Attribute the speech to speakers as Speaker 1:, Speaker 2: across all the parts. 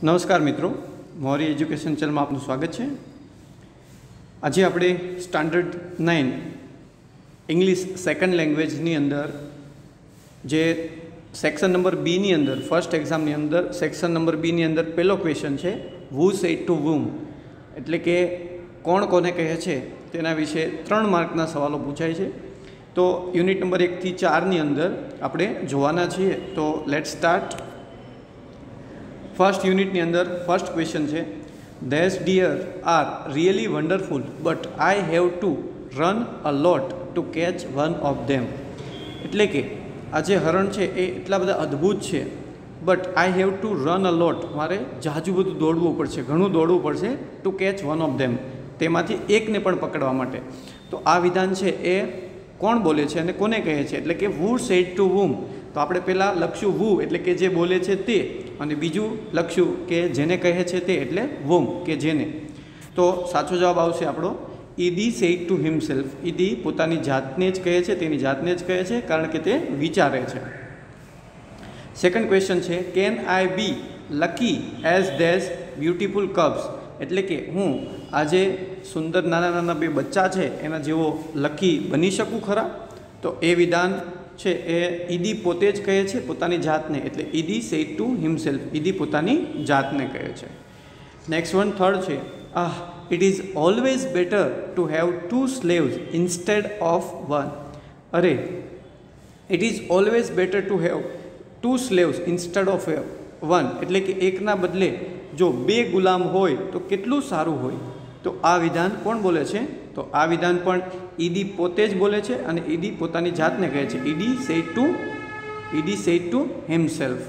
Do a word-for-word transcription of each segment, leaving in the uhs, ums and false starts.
Speaker 1: नमस्कार मित्रों, Maurya education channel में आपનું स्वागत है। आज આપણે standard nine English second language नी अंदर जे सेक्शन नंबर बी नी अंदर फर्स्ट एग्जाम नी अंदर सेक्शन नंबर बी नी अंदर पहलो क्वेश्चन है हू सेड टू वूम, एटले के कोण कोने कहे छे तेना विषे त्रण मार्कना सवालों पूछाय छे। तो यूनिट नंबर एक थी चार नी अंदर आपणे जोवाना छीए। तो लेट्स स्टार्ट। फर्स्ट यूनिट नी अंदर फर्स्ट क्वेश्चन है these deer are really wonderful but I have to run a lot to catch one of them. एटले के आज हरण है ए एटला बधा अद्भुत है but I have to run a lot, मारे जाजू बधुं दौड़वुं पड़शे, घणुं दौड़वुं पड़शे to catch one of them, तेमांथी एकने पण पकड़वा माटे। तो आ विधान है ए कोण बोले छे अने कोने कहे छे, एटले के हू सेड टू वूम। तो आपणे पहेला लखशुं वू एटले के जे बोले छे ते, अने बीजुं लखशुं के जेने कहे छे ते एटले वूम के जेने। तो साचो जवाब आवशे आपणो ईदी सेड टू हिमसेल्फ। ईदी पोतानी जातने ज कहे छे, तेनी जातने ज कहे छे कारण के ते विचारे छे। सेकंड क्वेश्चन छे can I be lucky as these beautiful cubs, एटले के हूँ आजे सुंदर नाना नाना बे बच्चा है एना जेवो लकी बनी शकूँ खरा। तो ए विधान है ए ईदी पोते ज कहे छे पोतानी जातने, एटले ईदी सेड टू हिमसेल्फ, ईदी पोतानी जातने कहे छे। नेक्स्ट वन थर्ड है ah it is always better to have two slaves instead of one. अरे it is always better to have two slaves instead of one, एटले कि एकना बदले जो बे गुलाम होय तो केटलुं सारूं होय। तो आ विधान कोण बोले छे, तो आ विधान पण ईदी पोते ज बोले छे अने ईदी पोतानी जातने कहे छे। Idi said to Idi said to himself.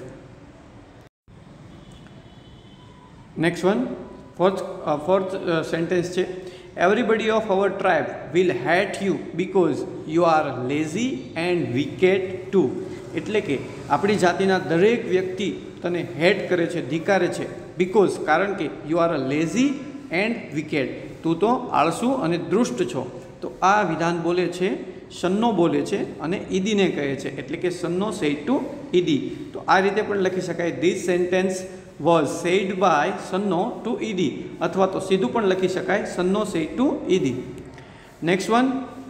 Speaker 1: Next one fourth fourth sentence छे everybody of our tribe will hate you because you are lazy and wicked too. एटले के आपणी जातिना दरेक व्यक्ति तने हेट करे छे, धिकारे छे, बिकॉज कारण के you are a lazy and wicked, तू तो आळसू अने दुष्ट छो। तो आ विधान बोले छे सन्नो बोले छे अने ईदी ने कहे छे, एटले के सन्नो सेड टू ईदी। तो आ रीते पण लखी शकाय this sentence was said by Sanno to Idi, अथवा तो सीधुं पण लखी शकाय Sanno said to Idi. Next one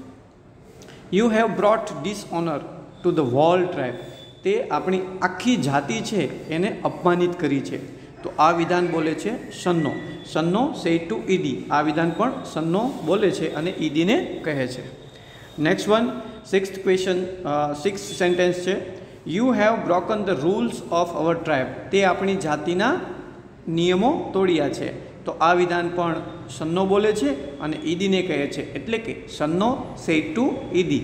Speaker 1: you have brought dishonour to the whole tribe, ते आपणी आखी जाति छे एने अपमानित करी छे। तो आ विधान बोले छे सन्नो, सन्नो सेड टू ईदी। आ विधान पण सन्नो बोले छे अने ईदी ने कहे छे। Next one sixth question six sentence छे you have broken the rules of our tribe, ते आपणी जातिना नियमो तोड़िया छे। तो आ विधान पण सन्नो बोले छे अने ईदी ने कहे छे, एटले के सन्नो सेड टू ईदी।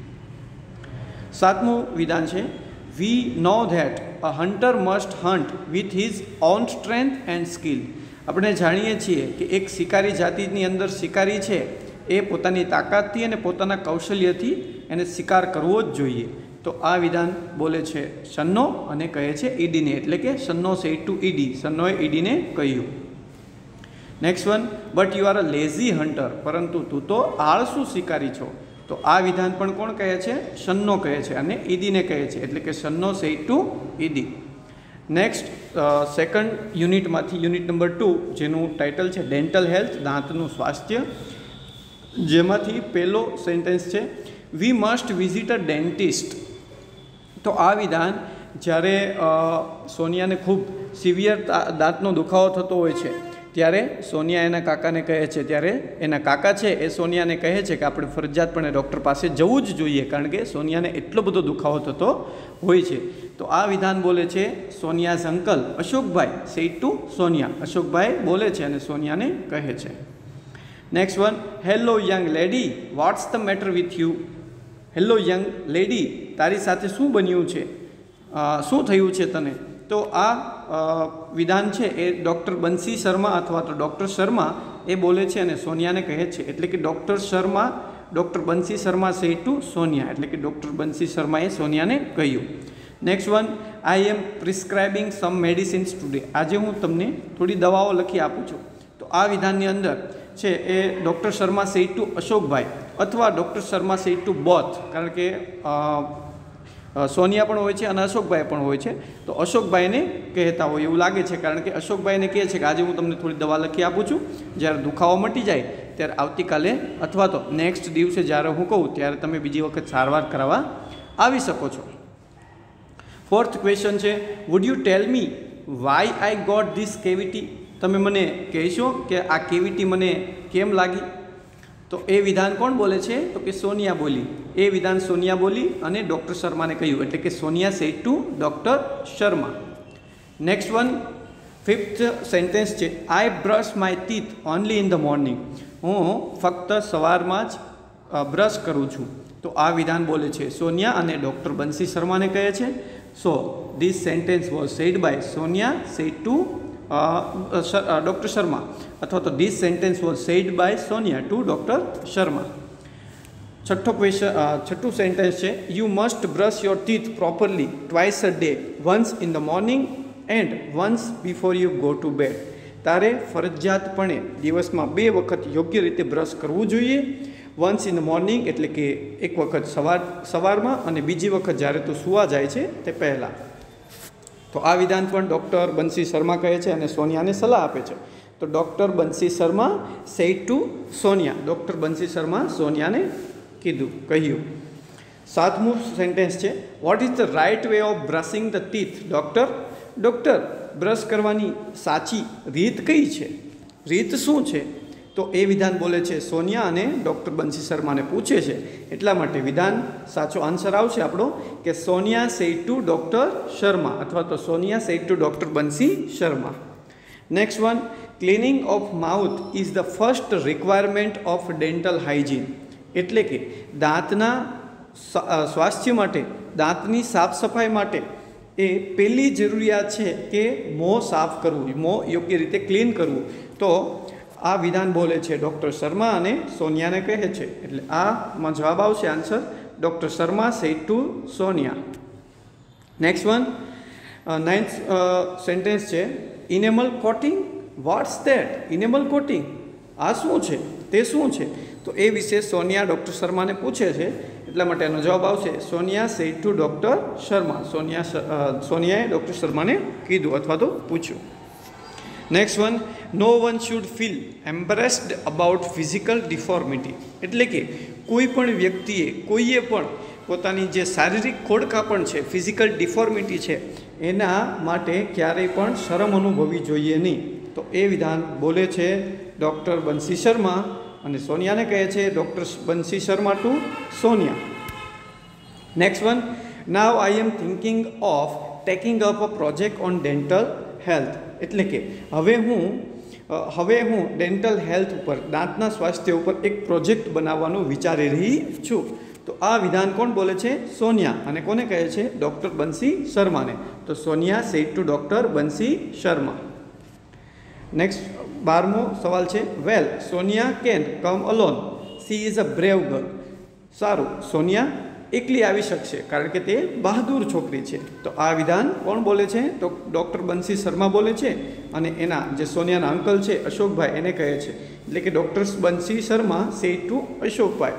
Speaker 1: सातमું विधान है we know that a hunter must hunt with his own strength and skill. अपने जाणीए छीए कि एक शिकारी जातिनी अंदर शिकारी है ए पोतानी ताकतथी अने पोताना कौशल्यथी एने शिकार करवो ज जोईए। तो आ विधान बोले छे सन्नो अने कहे छे ईडी ने, एटले के सन्नो सेड टू ईडी, सन्नोए ईडी ने कह्युं। Next one but you are a lazy hunter, परंतु तू तो आळसू शिकारी छो। तो आ विधान पण कोण कहे छे, सन्नो कहे छे अने ईदी ने कहे छे, एटले के Sanno said to Idi. Next second unit मांथी यूनिट नंबर टू जेनुं टाइटल छे डेंटल हेल्थ, दांतनुं स्वास्थ्य, जेमांथी पहेलो सेंटेन्स छे we must visit a dentist. तो आ विधान ज्यारे सोनिया ने खूब सीवियर दांतनो दुखावो थतो होय छे त्यारे सोनिया एना काकाने कहे छे, त्यारे एना काका छे ए सोनिया ने कहे छे कि आपणे फरजियातपणे डॉक्टर पासे जवुं ज जोईए कारण के सोनिया ने एटलो बधो दुखावो थतो होय छे। तो आ विधान बोले छे सोनियाज अंकल अशोक भाई सेड टू सोनिया, अशोक भाई बोले छे अने सोनिया ने कहे छे। Next one hello young lady what's the matter with you. Hello young lady तारी साथे शुं बन्युं छे, शुं थयुं छे तने। तो आ विधान है ए डॉक्टर बंसी शर्मा अथवा तो डॉक्टर शर्मा ए बोले छे अने सोनिया ने कहे छे, एटले कि डॉक्टर शर्मा डॉक्टर बंसी शर्मा सेड टू सोनिया, एटले कि डॉक्टर बंसी शर्मा ए सोनिया ने कह्युं। Next one I am prescribing some medicines today, आज हूँ तमने थोड़ी दवाओ लखी आपूँ छूँ। तो आ विधान अंदर छे ए doctor Sharma said to Ashok bhai अथवा doctor Sharma said to both, कारण के સોનિયા પણ હોય છે અને અશોકભાઈ પણ હોય છે. તો અશોકભાઈને કહેતા હોય એવું લાગે છે, કારણ કે અશોકભાઈને કહે છે કે આજે હું તમને થોડી દવા લખી આપું છું, જ્યારે દુખાવો મટી જાય ત્યારે આવતીકાલે અથવા તો નેક્સ્ટ દિવસે જ્યારે હું કહું ત્યારે તમે બીજી વખત સારવાર કરાવવા આવી શકો છો. ફોર્થ ક્વેશ્ચન છે, would you tell me why I got this cavity? તમે મને કહેશો કે આ કેવિટી મને કેમ લાગી? તો એ વિધાન કોણ બોલે છે? તો કે સોનિયા બોલી. એ વિધાન સોનિયા બોલી અને ડૉક્ટર શર્માને કહ્યું, એટલે કે Sonia said to doctor Sharma. Next one, fifth sentence છે, I brush my teeth only in the morning. હું ફક્ત સવારમાં જ બ્રશ કરું છું. તો આ વિધાન બોલે છે સોનિયા અને ડૉક્ટર બંસી શર્માને કહે છે. So this sentence was said by Sonia said to doctor Sharma, અથવા તો this sentence was said by Sonia to doctor Sharma. છઠ્ઠો ક્વેશ્ચન છઠ્ઠું સેન્ટેન્સ છે, you must brush your teeth properly twice a day, once in the morning and once before you go to bed. તારે ફરજિયાતપણે દિવસમાં બે વખત યોગ્ય રીતે બ્રશ કરવું જોઈએ. વન્સ ઇન ધ મોર્નિંગ એટલે કે એક વખત સવાર સવારમાં અને બીજી વખત જ્યારે તું સૂવા જાય છે તે પહેલાં. તો આ વિધાન પણ ડૉક્ટર બંસી શર્મા કહે છે અને સોનિયાને સલાહ આપે છે. તો doctor Bansi Sharma said to Sonia, doctor Bansi Sharma સોનિયાને કીધું કહ્યું. સાતમું સેન્ટેન્સ છે, what is the right way of brushing the teeth doctor? Doctor, brush કરવાની સાચી રીત કઈ છે? રીત શું છે? તો એ વિધાન બોલે છે સોનિયા અને ડૉક્ટર બંસી શર્માને પૂછે છે. એટલા માટે વિધાન સાચો આન્સર આવશે આપણો કે Sonia said to doctor Sharma, અથવા તો Sonia said to doctor Bansi Sharma. Next one, cleaning of mouth is the first requirement of dental hygiene. એટલે કે દાંતના સ્વાસ્થ્ય માટે, દાંતની સાફ સફાઈ માટે એ પહેલી જરૂરિયાત છે કે મોં સાફ કરવું, મોં યોગ્ય રીતે ક્લીન કરવું. તો આ વિધાન બોલે છે ડૉક્ટર શર્મા અને સોનિયાને કહે છે. એટલે આમાં જવાબ આવશે answer doctor Sharma said to Sonia. Next one, ninth sentence છે, enamel coating. What's that? Enamel coating આ શું છે? તે શું છે? તો એ વિશે સોનિયા ડૉક્ટર શર્માને પૂછે છે. એટલા માટે એનો જવાબ આવશે Sonia said to doctor Sharma. Sonia સોનિયાએ ડૉક્ટર શર્માને કીધું અથવા તો પૂછ્યું. Next one, no one should feel embarrassed about physical deformity. એટલે કે કોઈ પણ વ્યક્તિએ, કોઈએ પણ પોતાની જે શારીરિક ખોડખાપણ છે, ફિઝિકલ ડિફોર્મિટી છે, એના માટે ક્યારેય પણ શરમ અનુભવવી જોઈએ નહીં. તો એ વિધાન બોલે છે ડૉક્ટર બંસી શર્મા અને સોનિયાને કહે છે doctor Bansi Sharma to Sonia. Next one, now I am thinking of taking up a project on dental health. એટલે કે હવે હું હવે હું ડેન્ટલ હેલ્થ ઉપર, દાંતના સ્વાસ્થ્ય ઉપર એક પ્રોજેક્ટ બનાવવાનું વિચારી રહી છું. તો આ વિધાન કોણ બોલે છે? સોનિયા. અને કોને કહે છે? ડૉક્ટર બંસી શર્માને. તો Sonia said to doctor Bansi Sharma. Next બારમો સવાલ છે, well Sonia can come alone, she is a brave girl. સારું, સોનિયા એકલી આવી શકશે કારણ કે તે બહાદુર છોકરી છે. તો આ વિધાન કોણ બોલે છે? તો ડૉક્ટર બંસી શર્મા બોલે છે અને એના જે સોનિયાના અંકલ છે અશોકભાઈ એને કહે છે. એટલે કે doctor Bansi Sharma said to Ashokbhai.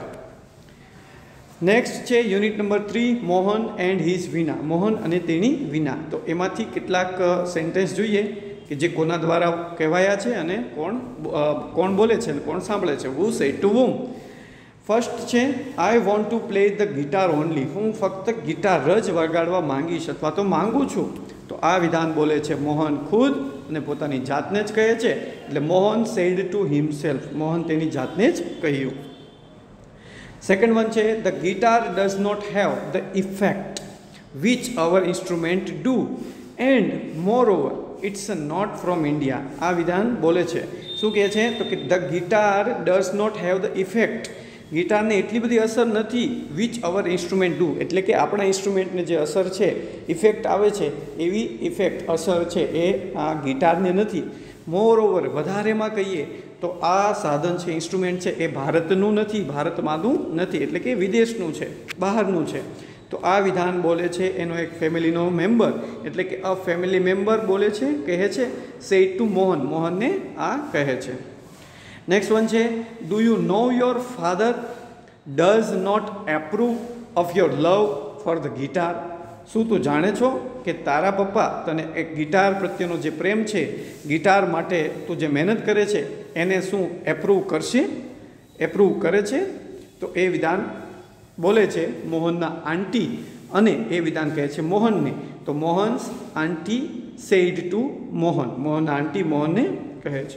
Speaker 1: Next છે unit number three, Mohan and his Veena. Mohan અને તેની વિના. તો એમાંથી કેટલાક સેન્ટેન્સ જોઈએ કે જે કોના દ્વારા કહેવાયા છે અને કોણ કોણ બોલે છે અને કોણ સાંભળે છે. Who said to whom? First છે, I want to play the guitar only. હું ફક્ત ગિટાર જ વગાડવા માંગીશ અથવા તો માંગુ છું. તો આ વિધાન બોલે છે મોહન ખુદ અને પોતાની જાતને જ કહે છે. એટલે Mohan said to himself. Mohan તેની જાતને જ કહ્યું. સેકન્ડ વન છે, the guitar does not have the effect which our instrument do and moreover it's not from India. આ વિધાન બોલે છે. શું કહે છે? તો કે the guitar does not have the effect. ગિટારને એટલી બધી અસર નથી વિચ અવર ઇન્સ્ટ્રુમેન્ટ ડુ. એટલે કે આપણા ઇન્સ્ટ્રુમેન્ટને જે અસર છે, ઇફેક્ટ આવે છે, એવી ઇફેક્ટ અસર છે એ આ ગિટારને નથી. મોર ઓવર વધારેમાં કહીએ તો આ સાધન છે, ઇન્સ્ટ્રુમેન્ટ છે, એ ભારતનું નથી, ભારતમાંનું નથી, એટલે કે વિદેશનું છે, બહારનું છે. તો આ વિધાન બોલે છે એનો એક ફેમિલીનો મેમ્બર, એટલે કે અ ફેમિલી મેમ્બર બોલે છે, કહે છે સેડ ટુ મોહન. મોહનને આ કહે છે. નેક્સ્ટ વન છે, do you know your father does not approve of your love for the guitar. શું તું જાણે છો કે તારા પપ્પા તને એક ગિટાર પ્રત્યેનો જે પ્રેમ છે, ગિટાર માટે તું જે મહેનત કરે છે એને શું એપ્રૂવ કરશે, એપ્રૂવ કરે છે? તો એ વિધાન બોલે છે મોહનના આંટી, અને એ વિધાન કહે છે મોહનને. તો Mohan's aunty said to Mohan, મોહનના આંટી મોહનને કહે છે.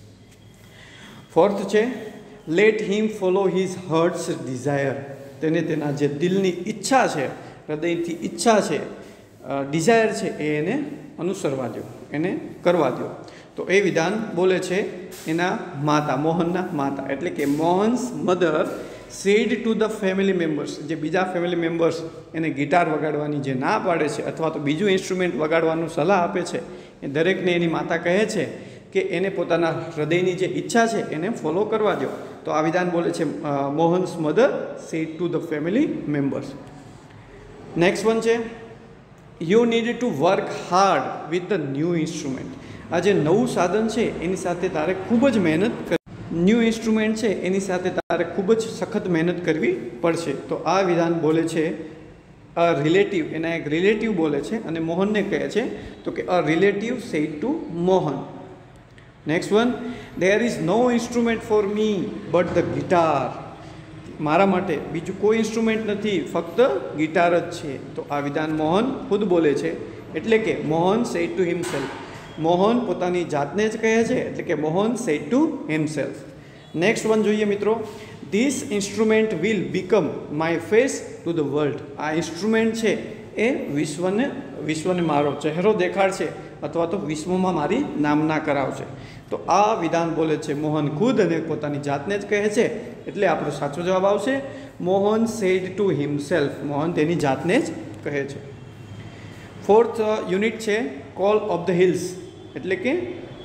Speaker 1: ફોર્થ છે let him follow his heart's desire, તેને તેના જે દિલની ઈચ્છા છે, હૃદયથી ઈચ્છા છે, ડિઝાયર છે, એ એને અનુસરવા દો, એને કરવા દો. તો એ વિધાન બોલે છે એના માતા, મોહનના માતા. એટલે કે Mohan's mother said to the family members, જે બીજા ફેમિલી મેમ્બર્સ એને ગિટાર વગાડવાની જે ના પાડે છે અથવા તો બીજું ઇન્સ્ટ્રુમેન્ટ વગાડવાનું સલાહ આપે છે, એ દરેકને એની માતા કહે છે કે એને પોતાના હૃદયની જે ઈચ્છા છે એને ફોલો કરવા દો. તો આ વિધાન બોલે છે Mohan's mother said to the family members. Next one છે you need to work hard with the new instrument. આ જે નવું સાધન છે એની સાથે તારે ખૂબ જ મહેનત કરવી, ન્યૂ ઇન્સ્ટ્રુમેન્ટ છે એની સાથે તારે ખૂબ જ સખત મહેનત કરવી પડશે. તો આ વિધાન બોલે છે અ રિલેટિવ, એના એક રિલેટિવ બોલે છે અને મોહનને કહે છે, તો કે a relative said to Mohan. Next one there is no instrument for me but the guitar, મારા માટે બીજું કોઈ ઇન્સ્ટ્રુમેન્ટ નથી, ફક્ત ગિટાર જ છે. તો આ વિધાન મોહન ખુદ બોલે છે, એટલે કે Mohan said to himself, Mohan પોતાની જાતને જ કહે છે, એટલે કે Mohan said to himself. Next one જોઈએ મિત્રો, this instrument will become my face to the world. આ ઇન્સ્ટ્રુમેન્ટ છે એ વિશ્વને વિશ્વને મારો ચહેરો દેખાડશે અથવા તો વિશ્વમાં મારી નામના કરાવશે. તો આ વિધાન બોલે છે મોહન ખુદ અને પોતાની જાતને જ કહે છે, એટલે આપણો સાચો જવાબ આવશે Mohan said to himself, Mohan તેની જાતને જ કહે છે. ફોર્થ યુનિટ છે કોલ ઓફ ધ હિલ્સ, એટલે કે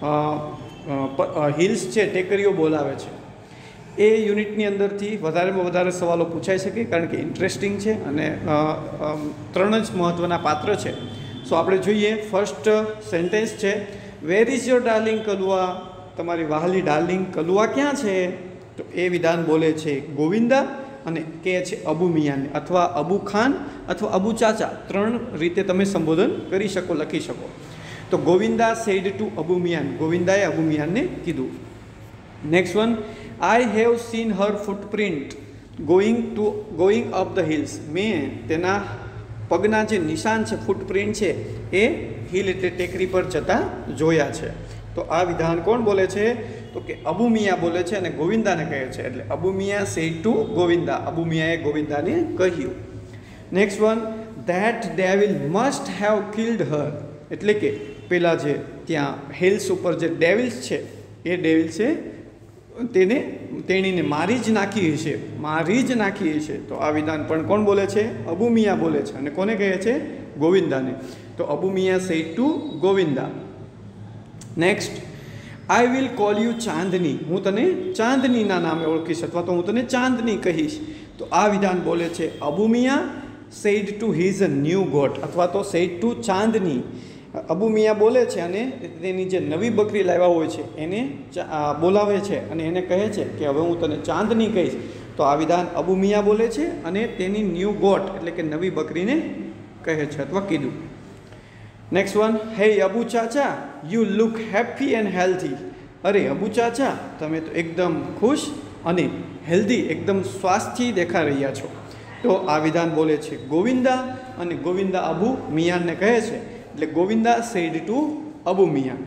Speaker 1: હિલ્સ છે, ટેકરીઓ બોલાવે છે. એ યુનિટની અંદરથી વધારેમાં વધારે સવાલો પૂછાઈ શકે, કારણ કે ઇન્ટરેસ્ટિંગ છે અને ત્રણ જ મહત્ત્વના પાત્ર છે. સો આપણે જોઈએ ફર્સ્ટ સેન્ટેન્સ છે where is your darling Kalua, તમારી વહાલી ડાર્લિંગ કલુઆ ક્યાં છે? તો એ વિધાન બોલે છે ગોવિંદા અને કહે છે અબુ મિયાને, અથવા અબુ ખાન અથવા અબુ ચાચા, ત્રણ રીતે તમે સંબોધન કરી શકો, લખી શકો. તો ગોવિંદા સેડ ટુ અબુ મિયાન, ગોવિંદાએ અબુ મિયાનને કીધું. Next one I have seen her footprint going to going up the hills, મેં તેના પગના જે નિશાન છે, ફૂટપ્રિન્ટ છે, એ હિલ એટલે ટેકરી પર જતા જોયા છે. તો આ વિધાન કોણ બોલે છે? તો કે અબુ મિયા બોલે છે અને ગોવિંદાને કહે છે, એટલે અબુ મિયા સેડ ટુ ગોવિંદા, અબુ મિયાએ ગોવિંદાને કહ્યું. Next one that devil must have killed her, એટલે કે પેલા જે ત્યાં હિલ્સ ઉપર જે ડેવિલ્સ છે એ ડેવિલ્સે તેને તેણીને મારી જ નાખી હશે, મારી જ નાખી હશે. તો આ વિધાન પણ કોણ બોલે છે? અબુ મિયા બોલે છે, અને કોને કહે છે? ગોવિંદાને. તો Abu Miya said to Govinda. Next I will call you Chandni, હું તને ચાંદનીના નામે ઓળખીશ અથવા તો હું તને ચાંદની કહીશ. તો આ વિધાન બોલે છે Abu Miya said to his a new goat અથવા તો સેડ ટુ ચાંદની. અબુ મિયા બોલે છે અને તેની જે નવી બકરી લાવ્યા હોય છે એને બોલાવે છે અને એને કહે છે કે હવે હું તને ચાંદની કહીશ. તો આ વિધાન અબુ મિયા બોલે છે અને તેની ન્યૂ ગોટ એટલે કે નવી બકરીને કહે છે અથવા કીધું. Next one hey Abu Chacha you look happy and healthy, અરે અબુ ચાચા તમે તો એકદમ ખુશ અને હેલ્ધી, એકદમ સ્વાસ્થ્ય દેખા રહ્યા છો. તો આ વિધાન બોલે છે ગોવિંદા અને ગોવિંદા અબુ મિયાનને કહે છે, એટલે Govinda said to Abu Miya.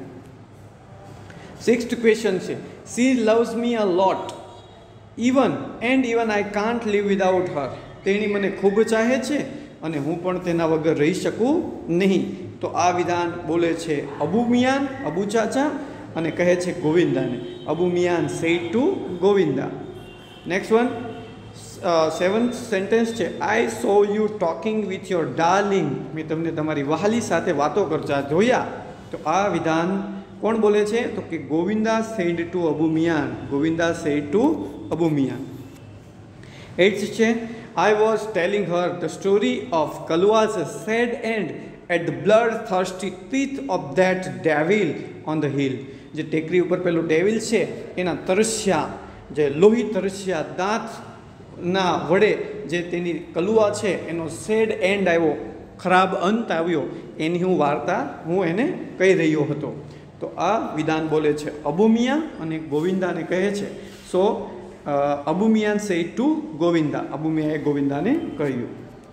Speaker 1: Sixth question છે she loves me a lot even and even I can't live without her, તેણી મને ખૂબ ચાહે છે અને હું પણ તેના વગર રહી શકું નહીં. તો આ વિધાન બોલે છે અબુ મિયાન, અબુ ચાચા, અને કહે છે ગોવિંદાને. Abu Mian said to Govinda. Next one seventh sentence છે I saw you talking with your darling, મેં તમને તમારી વહાલી સાથે વાતો કરતા જોયા. તો આ વિધાન કોણ બોલે છે? તો કે Govinda said to Abu Mian, Govinda said to Abu Mian. Eighth છે I was telling her the story of Kalua's sad end at the bloodthirsty teeth of that devil on the hill, જે ટેકરી ઉપર પેલું ડેવિલ છે એના તરસ્યા, જે લોહી તરસ્યા દાંત ના વડે જે તેની કલુઆ છે એનો સેડ એન્ડ આવ્યો, ખરાબ અંત આવ્યો એની હું વાર્તા હું એને કહી રહ્યો હતો. તો આ વિધાન બોલે છે અબુમિયા અને ગોવિંદાને કહે છે. So Abumiyan said to Govinda, અબુમિયાએ ગોવિંદાને કહ્યું.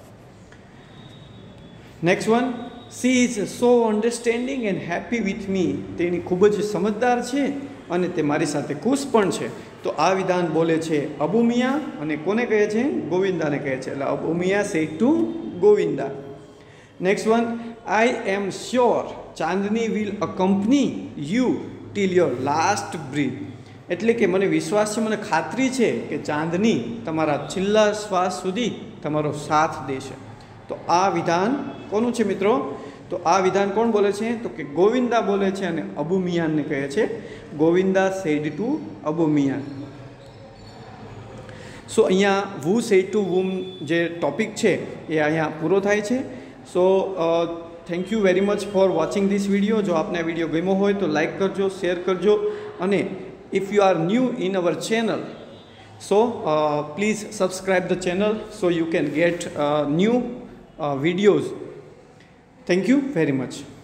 Speaker 1: Next one, she is so understanding and happy with me. તેની ખૂબ જ સમજદાર છે અને તે મારી સાથે ખુશ પણ છે. તો આ વિધાન બોલે છે અબુમિયા અને કોને કહે છે? ગોવિંદાને કહે છે. એટલે Abumiya said to Govinda. Next one, I am sure Chandni will accompany you till your last breath. એટલે કે મને વિશ્વાસ છે, મને ખાતરી છે કે ચાંદની તમારા છેલ્લા શ્વાસ સુધી તમારો સાથ દેશે. તો આ વિધાન કોનું છે મિત્રો? તો આ વિધાન કોણ બોલે છે? તો કે ગોવિંદા બોલે છે અને અબુમિયાનને કહે છે. Govinda said to Abumiyan. So અહીંયા વુ સેડ ટુ વુમ જે ટોપિક છે એ અહીંયા પૂરો થાય છે. So thank you very much for watching this video. જો આપને આ વિડીયો ગમ્યો હોય તો લાઇક કરજો, શેર કરજો, અને if you are new in our channel, so uh, please subscribe the channel so you can get uh, new uh, videos. Thank you very much.